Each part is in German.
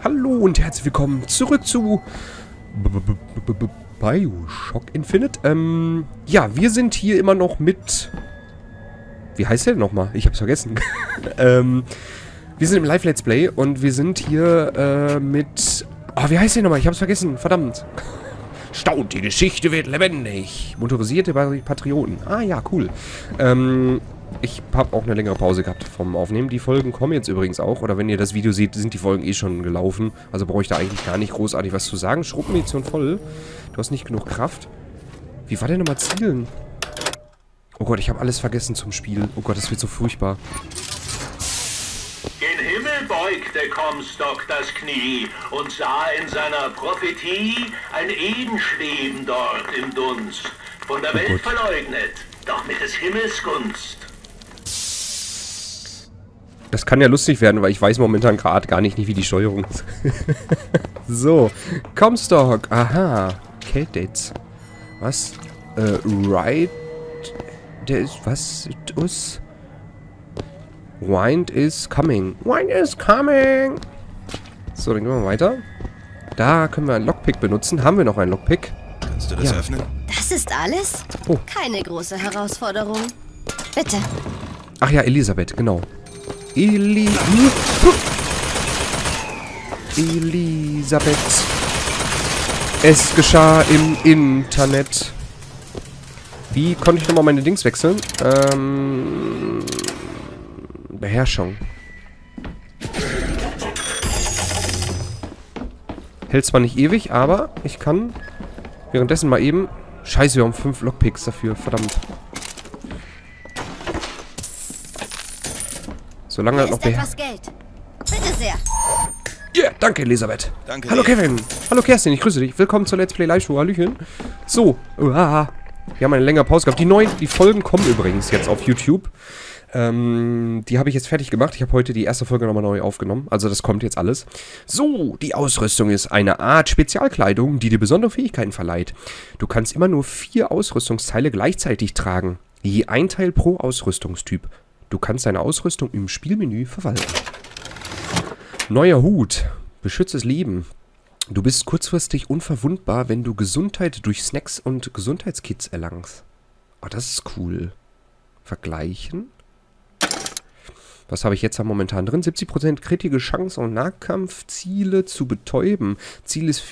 Hallo und herzlich willkommen zurück zu BioShock Infinite. Ja, wir sind hier immer noch mit... Wie heißt der nochmal? Ich hab's vergessen. Wir sind im Live-Let's Play und wir sind hier mit... Oh, wie heißt der nochmal? Ich hab's vergessen. Verdammt. Staunt, die Geschichte wird lebendig. Motorisierte Patrioten. Ah ja, cool. Ich habe auch eine längere Pause gehabt vom Aufnehmen. Die Folgen kommen jetzt übrigens auch. Oder wenn ihr das Video seht, sind die Folgen eh schon gelaufen. Also brauche ich da eigentlich gar nicht großartig was zu sagen. Schrotmunition voll. Du hast nicht genug Kraft. Wie war denn nochmal Zielen? Oh Gott, ich habe alles vergessen zum Spiel. Oh Gott, das wird so furchtbar. Gen Himmel beugte Comstock das Knie und sah in seiner Prophetie ein Eden schweben dort im Dunst. Von der Welt verleugnet, doch mit des Himmels Gunst. Das kann ja lustig werden, weil ich weiß momentan gerade gar nicht, wie die Steuerung ist. So, Comstock, aha. Kate-Dates. Was? Right. Der ist, was? Us? Wind is coming. Wind is coming. So, dann gehen wir weiter. Da können wir einen Lockpick benutzen. Haben wir noch einen Lockpick? Kannst du das öffnen? Das ist alles? Oh. Keine große Herausforderung. Bitte. Ach ja, Elisabeth, genau. Elisabeth. Es geschah im Internet. Wie konnte ich nochmal meine Dings wechseln? Beherrschung. Hält zwar nicht ewig, aber ich kann währenddessen mal eben... Scheiße, wir haben 5 Lockpicks dafür. Verdammt. Solange Hier noch ist etwas Geld. Bitte sehr. Ja, danke, Elisabeth. Danke. Hallo, Kevin. Hallo, Kerstin. Ich grüße dich. Willkommen zur Let's Play Live Show. Hallöchen. So. Wir haben eine längere Pause gehabt. Die Folgen kommen übrigens jetzt auf YouTube. Die habe ich jetzt fertig gemacht. Ich habe heute die erste Folge nochmal neu aufgenommen. Also das kommt jetzt alles. So, die Ausrüstung ist eine Art Spezialkleidung, die dir besondere Fähigkeiten verleiht. Du kannst immer nur 4 Ausrüstungsteile gleichzeitig tragen. Je ein Teil pro Ausrüstungstyp. Du kannst deine Ausrüstung im Spielmenü verwalten. Neuer Hut. Beschütztes Leben. Du bist kurzfristig unverwundbar, wenn du Gesundheit durch Snacks und Gesundheitskits erlangst. Oh, das ist cool. Vergleichen. Was habe ich jetzt da momentan drin? 70% kritische Chance und Nahkampf, Ziele zu betäuben. Ziel ist...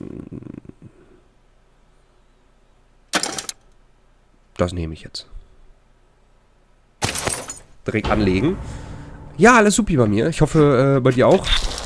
Das nehme ich jetzt. Direkt anlegen. Ja, alles supi bei mir. Ich hoffe, bei dir auch.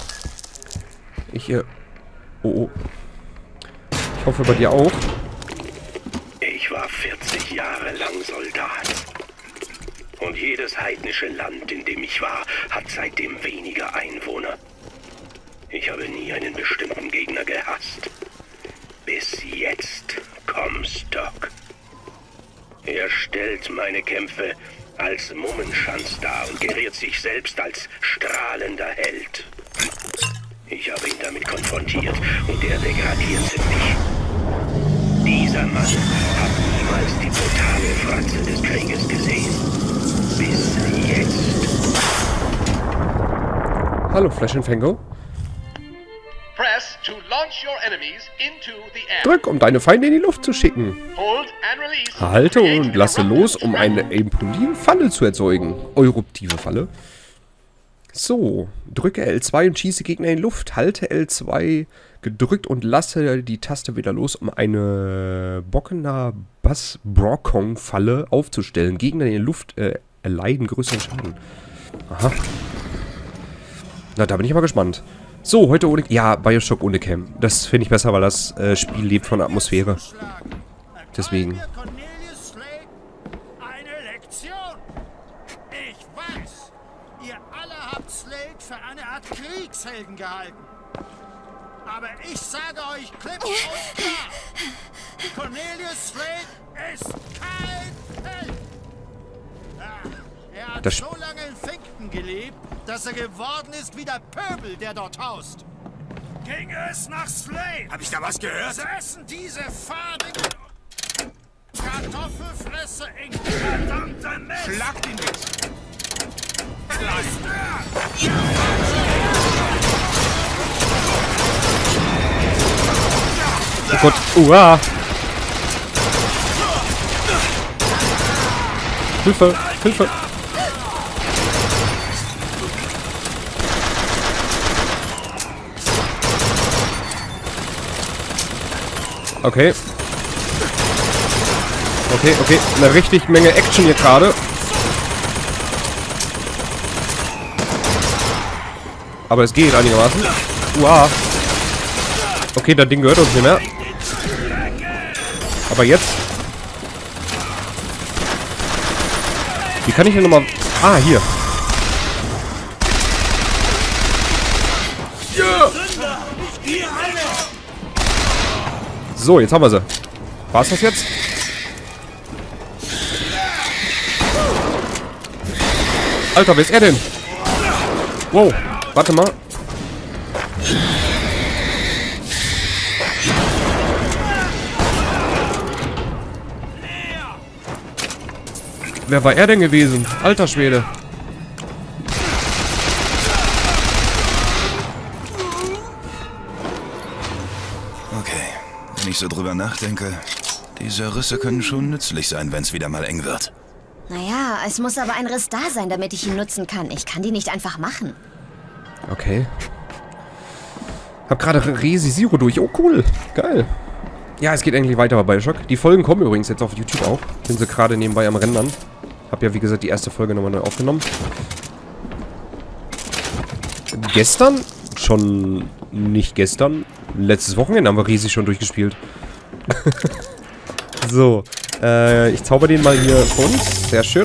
Oh. Ich hoffe, bei dir auch. Ich war 40 Jahre lang Soldat. Und jedes heidnische Land, in dem ich war, hat seitdem weniger Einwohner. Ich habe nie einen bestimmten Gegner gehasst. Bis jetzt, Comstock. Er stellt meine Kämpfe als Mummenschanz dar und geriert sich selbst als strahlender Held. Ich habe ihn damit konfrontiert und er degradierte mich. Dieser Mann hat niemals die brutale Fratze des Krieges gesehen. Bis jetzt. Hallo, Flash and Fango. Press to launch your enemies into the air. Drück, um deine Feinde in die Luft zu schicken. Hold and release. Halte und lasse los, um eine impulsive Falle zu erzeugen. Eruptive Falle. So, drücke L2 und schieße Gegner in die Luft. Halte L2 gedrückt und lasse die Taste wieder los, um eine Bockener Bass-Brockong-Falle aufzustellen. Gegner in der Luft erleiden größeren Schaden. Aha. Na, da bin ich mal gespannt. So, heute ohne... Ja, BioShock ohne Cam. Das finde ich besser, weil das Spiel lebt von der Atmosphäre. Deswegen. Eine Lektion. Ich weiß, ihr alle habt Slade für eine Art Kriegshelden gehalten. Aber ich sage euch klipp und klar, Cornelius Slade ist kein Held. Er hat so lange in Finkton gelebt, dass er geworden ist wie der Pöbel, der dort haust. Ginge es nach Slade? Hab ich da was gehört? Säßen diese farbigen Kartoffelfresser in verdammter Mist! Schlagt ihn mit! Verlasst! Oh Gott. Uah. Hilfe. Hilfe. Okay. Okay. Eine richtig Menge Action hier gerade. Aber es geht einigermaßen. Uah. Okay, das Ding gehört uns nicht mehr. Aber jetzt. Wie kann ich denn nochmal... Ah, hier. So, jetzt haben wir sie. War's das jetzt? Alter, wer ist er denn? Wow, warte mal. Wer war er denn gewesen? Alter Schwede. Okay, wenn ich so drüber nachdenke, diese Risse können schon nützlich sein, wenn es wieder mal eng wird. Naja, es muss aber ein Riss da sein, damit ich ihn nutzen kann. Ich kann die nicht einfach machen. Okay. Hab gerade Resi Zero durch. Oh, cool. Geil. Ja, es geht eigentlich weiter bei Bioshock. Die Folgen kommen übrigens jetzt auf YouTube auch. Bin sie gerade nebenbei am Rendern. Hab ja, wie gesagt, die erste Folge nochmal neu aufgenommen. Gestern? Schon nicht gestern. Letztes Wochenende haben wir Resi schon durchgespielt. So. Ich zauber den mal hier vor uns. Sehr schön.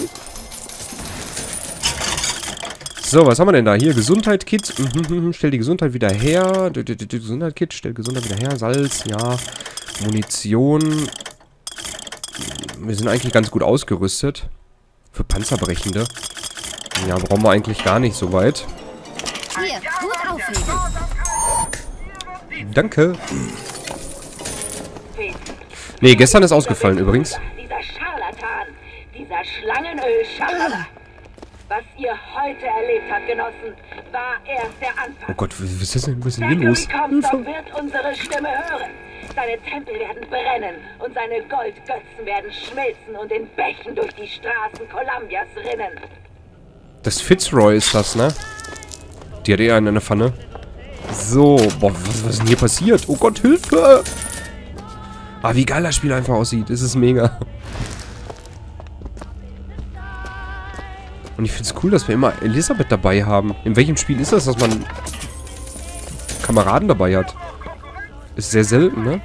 So, was haben wir denn da? Hier, Gesundheit-Kit. Stell die Gesundheit wieder her. Gesundheit-Kit, stell Gesundheit wieder her. Salz, ja. Munition. Wir sind eigentlich ganz gut ausgerüstet. Für Panzerbrechende. Ja, brauchen wir eigentlich gar nicht so weit. Hier, gut aufheben. Danke. Nee, gestern ist ausgefallen übrigens. Dieser Scharlatan, dieser Schlangenöl-Scharlatan. Was ihr heute erlebt habt, Genossen, war erst der Anfang. Oh Gott, was ist denn hier los? Kommt, doch wird unsere Stimme hören. Seine Tempel werden brennen und seine Goldgötzen werden schmelzen und in Bächen durch die Straßen Columbias rinnen. Das Fitzroy ist das, ne? Die hat eher eine Pfanne. So, boah, was ist denn hier passiert? Oh Gott, Hilfe! Ah, wie geil das Spiel einfach aussieht. Das ist mega. Und ich finde es cool, dass wir immer Elisabeth dabei haben. In welchem Spiel ist das, dass man Kameraden dabei hat? Ist sehr selten, ne?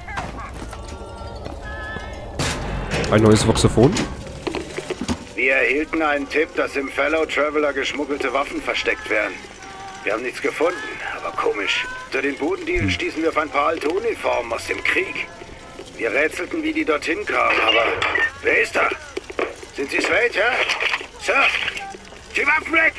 Ein neues Voxophon. Wir erhielten einen Tipp, dass im Fellow Traveler geschmuggelte Waffen versteckt werden. Wir haben nichts gefunden, aber komisch. Unter den Bodendielen stießen wir auf ein paar alte Uniformen aus dem Krieg. Wir rätselten, wie die dorthin kamen, aber... Wer ist da? Sind Sie Slade, ja? Sir? Die Waffen weg!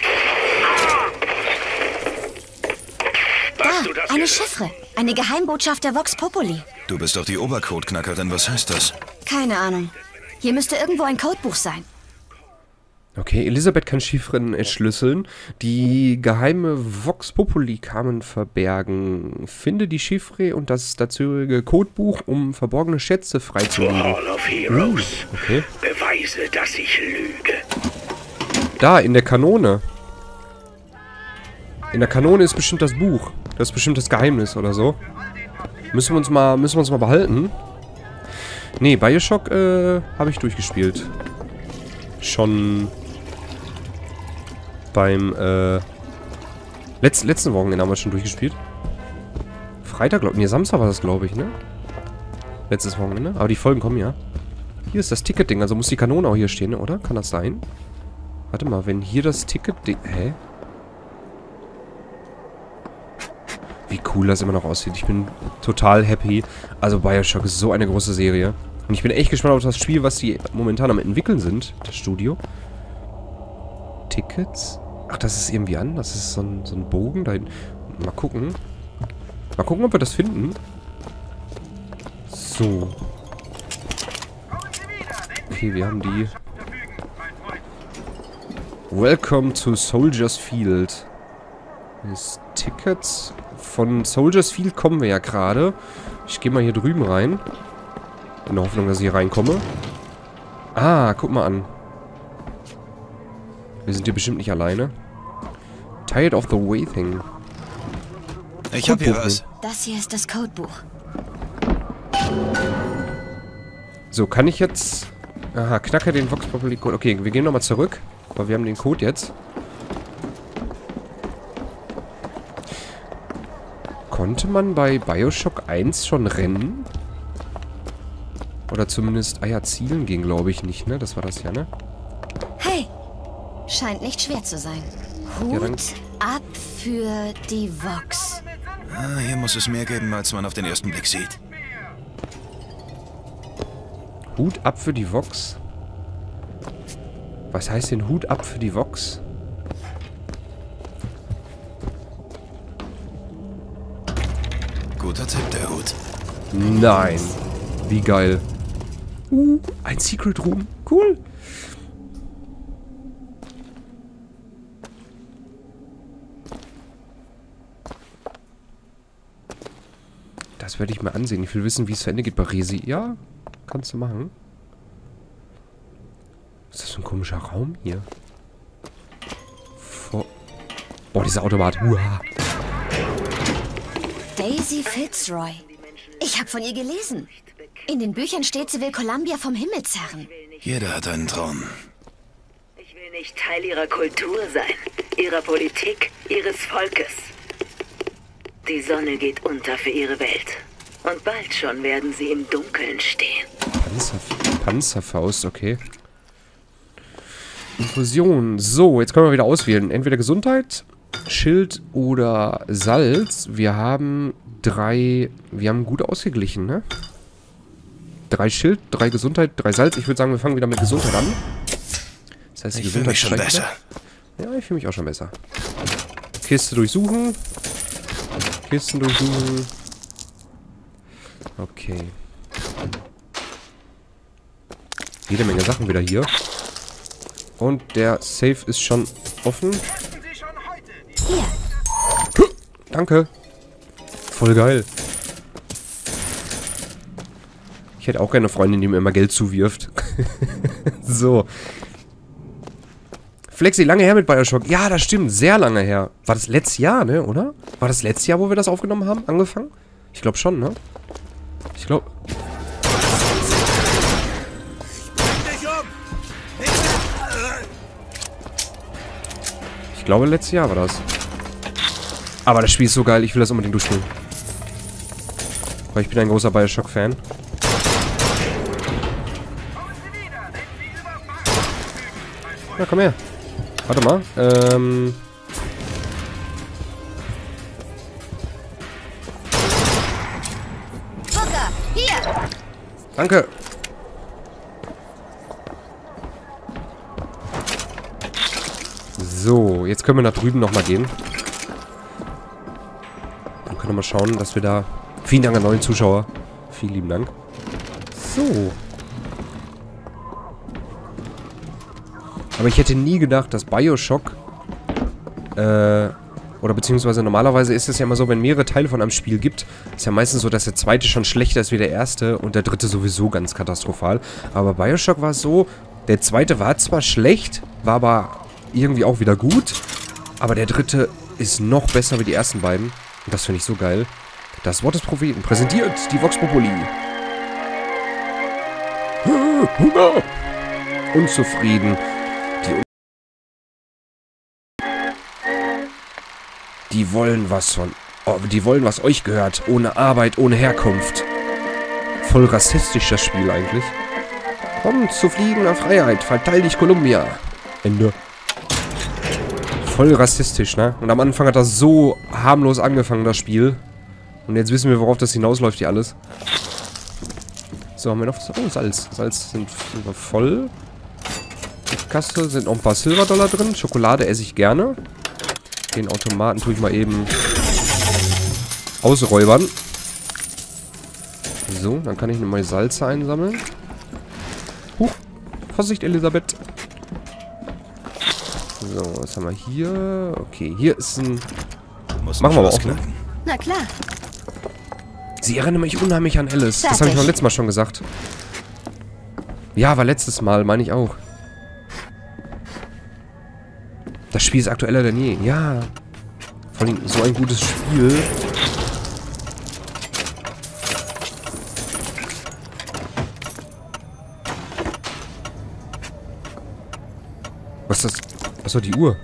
Da, eine Chiffre. Eine Geheimbotschaft der Vox Populi. Du bist doch die Obercodeknackerin, was heißt das? Keine Ahnung. Hier müsste irgendwo ein Codebuch sein. Okay, Elisabeth kann Chiffren entschlüsseln. Die geheime Vox Populi Kamen verbergen. Finde die Chiffre und das dazugehörige Codebuch, um verborgene Schätze freizulegen. Hall of Heroes. Okay. Beweise, dass ich lüge. Da, in der Kanone. In der Kanone ist bestimmt das Buch. Das ist bestimmt das Geheimnis oder so. Müssen wir uns mal behalten. Nee, Bioshock habe ich durchgespielt. Schon beim letzten Wochenende haben wir schon durchgespielt. Freitag, glaube ich. Nee, Samstag war das, glaube ich, ne? Letztes Wochenende. Aber die Folgen kommen ja. Hier ist das Ticket-Ding. Also muss die Kanone auch hier stehen, ne? Oder? Kann das sein? Warte mal, wenn hier das Ticket-Ding... Hä? Wie cool das immer noch aussieht. Ich bin total happy. Also Bioshock ist so eine große Serie. Und ich bin echt gespannt auf das Spiel, was die momentan am entwickeln sind. Das Studio. Tickets? Ach, das ist irgendwie an. Das ist so ein Bogen da hinten. Mal gucken. Mal gucken, ob wir das finden. So. Okay, wir haben die... Welcome to Soldiers Field. Das Tickets. Von Soldiers Field kommen wir ja gerade. Ich gehe mal hier drüben rein. In der Hoffnung, dass ich hier reinkomme. Ah, guck mal an. Wir sind hier bestimmt nicht alleine. Tired of the Waiting. Ich hab hier was. Das hier ist das Codebuch. So, kann ich jetzt... Aha, knacke den Vox Populi Code. Okay, wir gehen nochmal zurück. Aber wir haben den Code jetzt. Konnte man bei Bioshock 1 schon rennen? Oder zumindest... Ah ja, zielen ging, glaube ich, nicht, ne? Das war das ja, ne? Hey! Scheint nicht schwer zu sein. Hut Ja, dann- ab für die Vox. Ah, hier muss es mehr geben, als man auf den ersten Blick sieht. Hut ab für die Vox. Was heißt denn Hut ab für die Vox? Guter Tipp, der Hut. Nein. Wie geil. Ein Secret Room. Cool. Das werde ich mir ansehen. Ich will wissen, wie es zu Ende geht bei Resi. Ja, kannst du machen. Was ist das für ein komischer Raum hier? Boah, dieser Automat. Uah. Daisy Fitzroy. Ich habe von ihr gelesen. In den Büchern steht, sie will Columbia vom Himmel zerren. Jeder hat einen Traum. Ich will nicht Teil ihrer Kultur sein, ihrer Politik, ihres Volkes. Die Sonne geht unter für ihre Welt. Und bald schon werden sie im Dunkeln stehen. Panzerfaust, okay. Infusion. So, jetzt können wir wieder auswählen. Entweder Gesundheit, Schild oder Salz. Wir haben gut ausgeglichen, ne? 3 Schild, 3 Gesundheit, 3 Salz. Ich würde sagen, wir fangen wieder mit Gesundheit an. Das heißt, die Ich fühle mich schon steigt besser. wieder. Ja, ich fühle mich auch schon besser. Kiste durchsuchen. Kisten durchsuchen. Okay. Jede Menge Sachen wieder hier. Und der Safe ist schon offen. Hier. Danke. Voll geil. Ich hätte auch gerne eine Freundin, die mir immer Geld zuwirft. So. Flexi, lange her mit Bioshock. Ja, das stimmt. Sehr lange her. War das letztes Jahr, ne? Oder? War das letztes Jahr, wo wir das aufgenommen haben? Angefangen? Ich glaube schon, ne? Ich glaube... Ich glaube, letztes Jahr war das. Aber das Spiel ist so geil. Ich will das unbedingt durchspielen. Weil ich bin ein großer Bioshock-Fan. Na, komm her. Warte mal. Zucker, hier. Danke. So, jetzt können wir nach drüben nochmal gehen. Dann können wir mal schauen, dass wir da... Vielen Dank an neuen Zuschauer. Vielen lieben Dank. So. Aber ich hätte nie gedacht, dass Bioshock... oder beziehungsweise normalerweise ist es ja immer so, wenn mehrere Teile von einem Spiel gibt, ist ja meistens so, dass der zweite schon schlechter ist wie der erste und der dritte sowieso ganz katastrophal. Aber Bioshock war es so, der zweite war zwar schlecht, war aber irgendwie auch wieder gut, aber der dritte ist noch besser wie die ersten beiden. Und das finde ich so geil. Das Wort des Propheten präsentiert die Vox Populi. Hunger! Unzufrieden. Die wollen was von... Oh, die wollen, was euch gehört. Ohne Arbeit, ohne Herkunft. Voll rassistisch das Spiel eigentlich. Komm zu fliegender Freiheit. Verteil dich, Columbia. Ende. Voll rassistisch, ne? Und am Anfang hat das so harmlos angefangen, das Spiel. Und jetzt wissen wir, worauf das hinausläuft hier alles. So, haben wir noch... Oh, Salz. Salz sind wir voll. Die Kasse sind noch ein paar Silberdollar drin. Schokolade esse ich gerne. Den Automaten tue ich mal eben ausräubern. So, dann kann ich nochmal Salze einsammeln. Huch, Vorsicht, Elisabeth. So, was haben wir hier? Okay, hier ist ein... Muss Machen wir aber was auch, ne? knacken. Na klar. Sie erinnern mich unheimlich an Alice. Das habe ich noch letztes Mal schon gesagt. Ja, war letztes Mal, meine ich auch. Das Spiel ist aktueller denn je. Ja. Vor allem so ein gutes Spiel. Was ist das? Achso, die Uhr.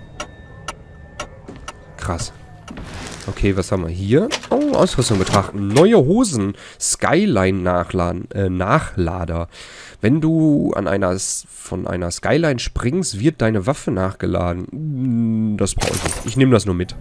Krass. Okay, was haben wir hier? Oh, Ausrüstung betrachten. Neue Hosen. Skyline Nachlader. Wenn du von einer Skyline springst, wird deine Waffe nachgeladen. Das brauche ich nicht. Ich nehme das nur mit.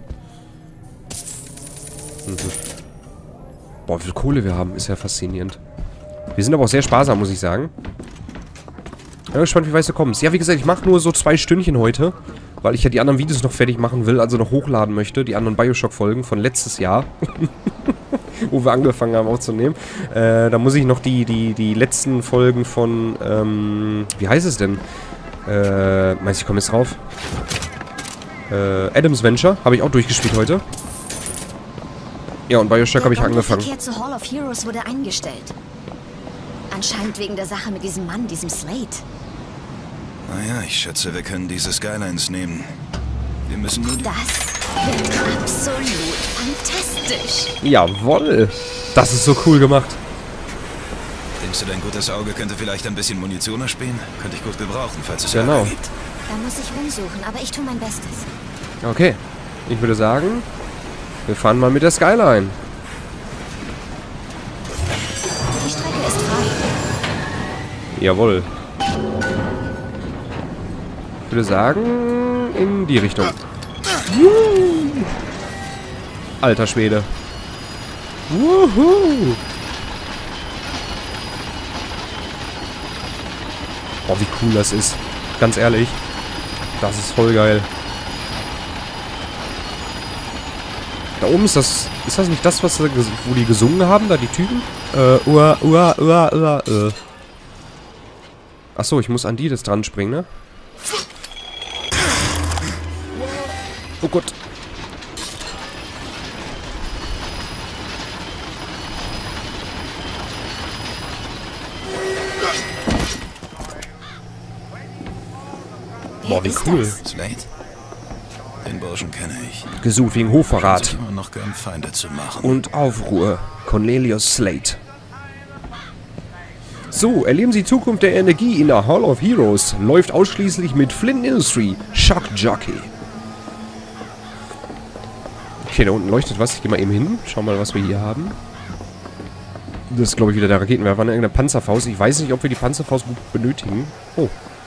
Boah, wie viel Kohle wir haben. Ist ja faszinierend. Wir sind aber auch sehr sparsam, muss ich sagen. Ich bin gespannt, wie weit du kommst. Ja, wie gesagt, ich mache nur so 2 Stündchen heute. Weil ich ja die anderen Videos noch fertig machen will, also noch hochladen möchte. Die anderen Bioshock-Folgen von letztes Jahr. Wo wir angefangen haben aufzunehmen. Da muss ich noch die letzten Folgen von, wie heißt es denn? Meinst du, ich komme jetzt drauf? Adam's Venture habe ich auch durchgespielt heute. Ja, und Bioshock habe ich angefangen. Der Verkehr zu Hall of Heroes wurde eingestellt. Anscheinend wegen der Sache mit diesem Mann, diesem Slate. Naja, ich schätze, wir können diese Skylines nehmen. Wir müssen nur... Das wird absolut fantastisch. Jawoll. Das ist so cool gemacht. Denkst du, dein gutes Auge könnte vielleicht ein bisschen Munition erspähen? Könnte ich gut gebrauchen, falls es genau gibt. Da muss ich rumsuchen, aber ich tue mein Bestes. Okay. Ich würde sagen, wir fahren mal mit der Skyline. Die Strecke ist frei. Jawohl. Ich würde sagen, in die Richtung. Alter Schwede. Wuhu. Boah, wie cool das ist. Ganz ehrlich. Das ist voll geil. Da oben ist das... Ist das nicht das, wo die gesungen haben, da die Typen? Achso, ich muss an die das dran springen, ne? Oh Gott. Boah, wie cool. Slate? Den Burschen kenne ich. Gesucht wegen Hochverrat. Immer noch gern Feinde zu machen. Und Aufruhr. Cornelius Slate. So, erleben Sie Zukunft der Energie in der Hall of Heroes. Läuft ausschließlich mit Flint Industry. Shock Jockey. Okay, da unten leuchtet was. Ich gehe mal eben hin. Schau mal, was wir hier haben. Das ist, glaube ich, wieder der Raketenwerfer. Irgendeine Panzerfaust. Ich weiß nicht, ob wir die Panzerfaust gut benötigen. Oh.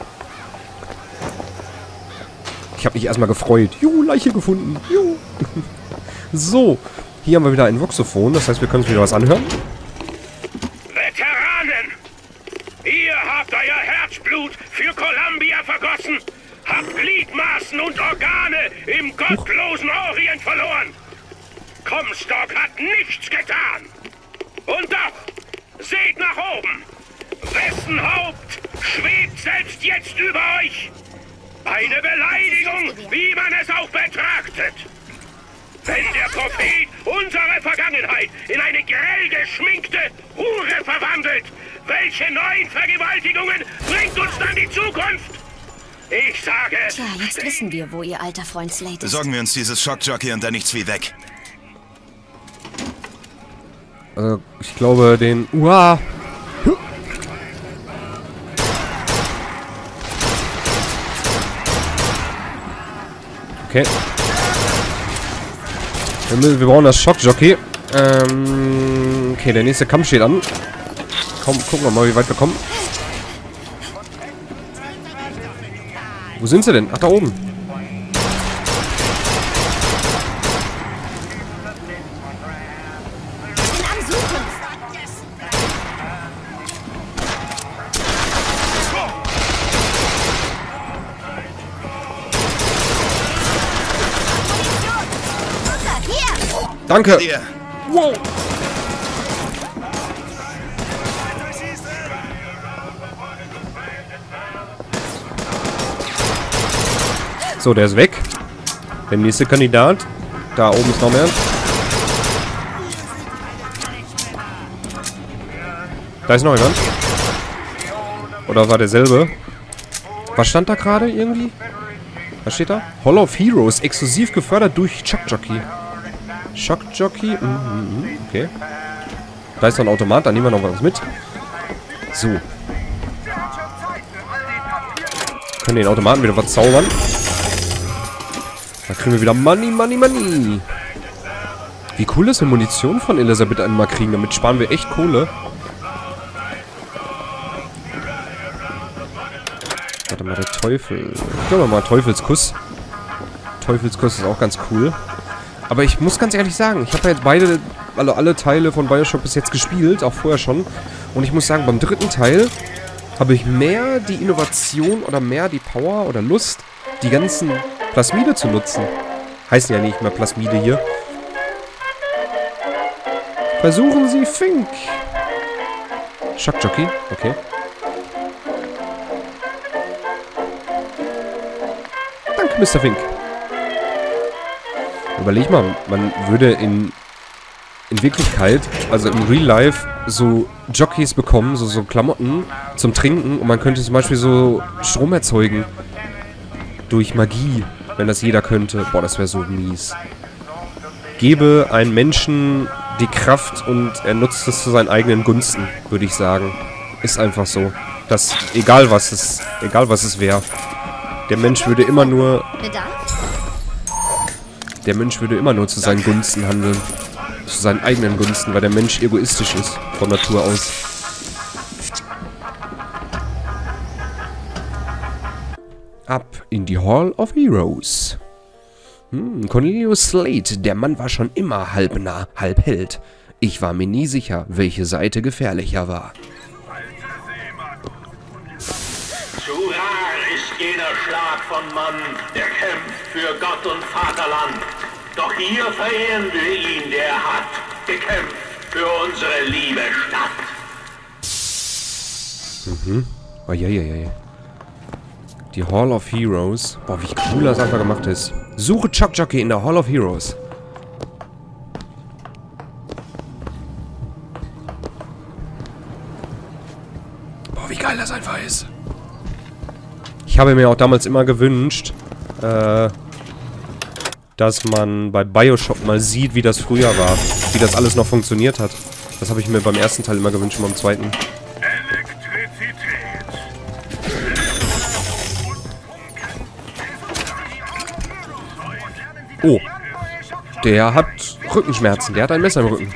Ich habe mich erstmal gefreut. Juhu, Leiche gefunden. Juhu. So. Hier haben wir wieder ein Voxophon. Das heißt, wir können uns wieder was anhören. Veteranen! Ihr habt euer Herzblut für Columbia vergossen. Habt Gliedmaßen und Organe im gottlosen Orient verloren. Comstock hat nichts getan. Und doch, seht nach oben. Wessen Haupt schwebt selbst jetzt über euch? Eine Beleidigung, wie man es auch betrachtet. Wenn der Prophet unsere Vergangenheit in eine grell geschminkte Hure verwandelt, welche neuen Vergewaltigungen bringt uns dann die Zukunft? Ich sage... Tja, jetzt wissen wir, wo ihr alter Freund Slate ist. Besorgen wir uns dieses Schockjockey und dann nichts wie weg. Also, ich glaube, den... Uah! Okay. Wir brauchen das Schockjockey. Okay, der nächste Kampf steht an. Komm, gucken wir mal, wie weit wir kommen. Wo sind sie denn? Ach, da oben. Danke. Wow. So, der ist weg. Der nächste Kandidat. Da oben ist noch mehr. Da ist noch jemand. Oder war derselbe? Was stand da gerade irgendwie? Was steht da? Hall of Heroes, exklusiv gefördert durch Shock Jockey. Shock Jockey? Okay. Da ist noch ein Automat, da nehmen wir noch was mit. So. Können den Automaten wieder was zaubern. Da kriegen wir wieder Money, Money, Money. Wie cool ist, wenn Munition von Elisabeth einmal kriegen. Damit sparen wir echt Kohle. Warte mal, der Teufel. Können wir mal Teufelskuss. Teufelskuss ist auch ganz cool. Aber ich muss ganz ehrlich sagen, ich habe ja jetzt alle Teile von Bioshock bis jetzt gespielt, auch vorher schon. Und ich muss sagen, beim dritten Teil habe ich mehr die Innovation oder mehr die Power oder Lust, die ganzen Plasmide zu nutzen. Heißen ja nicht mehr Plasmide hier. Versuchen Sie Fink. Shock Jockey, okay. Danke, Mr. Fink. Überleg mal, man würde in Wirklichkeit, also im Real Life, so Jockeys bekommen, so Klamotten zum Trinken. Und man könnte zum Beispiel so Strom erzeugen. Durch Magie, wenn das jeder könnte. Boah, das wäre so mies. Gebe einem Menschen die Kraft und er nutzt es zu seinen eigenen Gunsten, würde ich sagen. Ist einfach so. Das, egal was es wäre. Der Mensch würde immer nur... Der Mensch würde immer nur zu seinen Gunsten handeln. Zu seinen eigenen Gunsten, weil der Mensch egoistisch ist. Von Natur aus. Ab in die Hall of Heroes. Cornelius Slade, der Mann war schon immer halb nah, halb Held. Ich war mir nie sicher, welche Seite gefährlicher war. Zu rar ist jeder Schlag von Mann, der kämpft für Gott und Vaterland. Doch hier verehren wir ihn, der hat gekämpft für unsere liebe Stadt. Eieiei. Die Hall of Heroes. Boah, wie cool das einfach gemacht ist. Suche Shock Jockey in der Hall of Heroes. Boah, wie geil das einfach ist. Ich habe mir auch damals immer gewünscht, dass man bei Bioshock mal sieht, wie das früher war. Wie das alles noch funktioniert hat. Das habe ich mir beim ersten Teil immer gewünscht und beim zweiten. Oh. Der hat Rückenschmerzen. Der hat ein Messer im Rücken.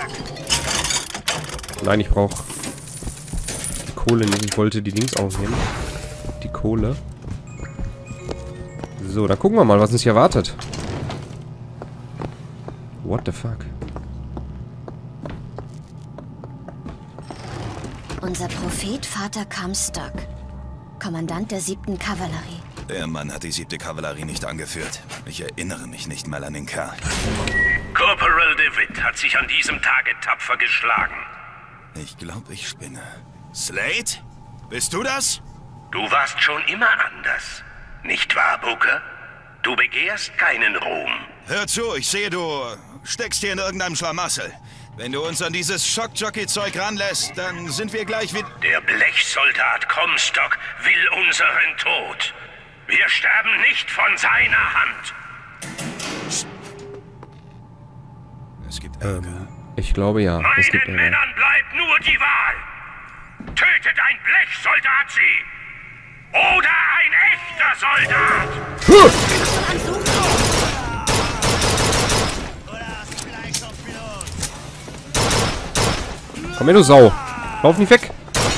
Nein, ich brauche die Kohle nicht. Ich wollte die Dings aufnehmen. Die Kohle. So, dann gucken wir mal, was uns hier erwartet. What the fuck? Unser Prophet Vater Comstock, Kommandant der 7. Kavallerie. Der Mann hat die 7. Kavallerie nicht angeführt. Ich erinnere mich nicht mal an den Kerl. Corporal DeWitt hat sich an diesem Tage tapfer geschlagen. Ich glaube, ich spinne. Slade? Bist du das? Du warst schon immer anders. Nicht wahr, Booker? Du begehrst keinen Ruhm. Hör zu, ich sehe, du steckst hier in irgendeinem Schlamassel. Wenn du uns an dieses Shock-Jockey-Zeug ranlässt, dann sind wir gleich wieder... Der Blechsoldat Comstock will unseren Tod. Wir sterben nicht von seiner Hand. Es gibt Ärger. Ich glaube ja. Es gibt Meinen Männern bleibt nur die Wahl. Tötet ein Blechsoldat sie. Oder ein echter Soldat. Komm her, du Sau. Lauf nicht weg.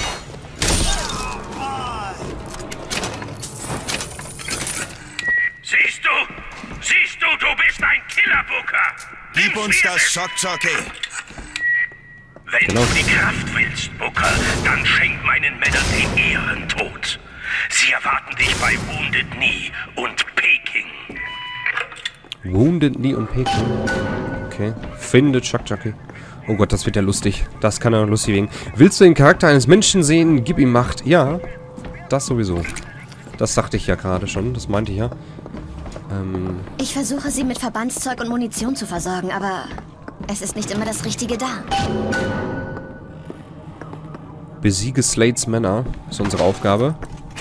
Siehst du, du bist ein Killer, Booker. Gib uns das Shock-Jockey. Wenn du die Kraft willst, Booker, dann schenk meinen Männern den Ehrentod. Sie erwarten dich bei Wounded Knee und Peking. Wounded Knee und Peking. Okay. Findet Shock Jockey. Oh Gott, das wird ja lustig. Das kann ja lustig werden. Willst du den Charakter eines Menschen sehen? Gib ihm Macht. Ja. Das sowieso. Das sagte ich ja gerade schon. Das meinte ich ja. Ich versuche, sie mit Verbandszeug und Munition zu versorgen, aber es ist nicht immer das Richtige da. Besiege Slades Männer. Ist unsere Aufgabe.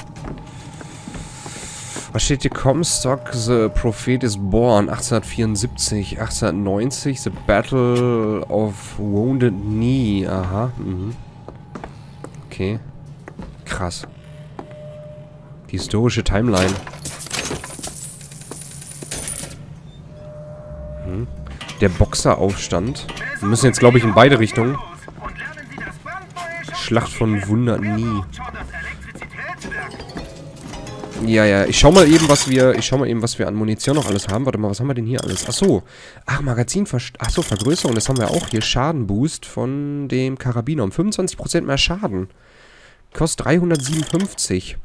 Was steht hier? Comstock, The Prophet is Born, 1874, 1890, The Battle of Wounded Knee. Aha, Okay. Krass. Die historische Timeline. Der Boxeraufstand. Wir müssen jetzt, glaube ich, in beide Richtungen. Schlacht von Wounded Knee. Ja, ich schau mal eben, was wir an Munition noch alles haben. Warte mal, was haben wir denn hier alles? Achso. Ach, Vergrößerung, das haben wir auch hier. Schadenboost von dem Karabiner. Um 25% mehr Schaden. Kostet 357.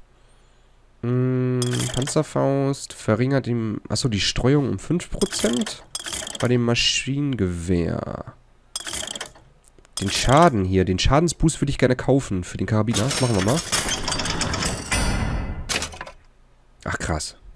Panzerfaust verringert ihm... Achso, die Streuung um 5%? Bei dem Maschinengewehr. Den Schaden hier, den Schadensboost würde ich gerne kaufen für den Karabiner. Das machen wir mal. Ach, krass.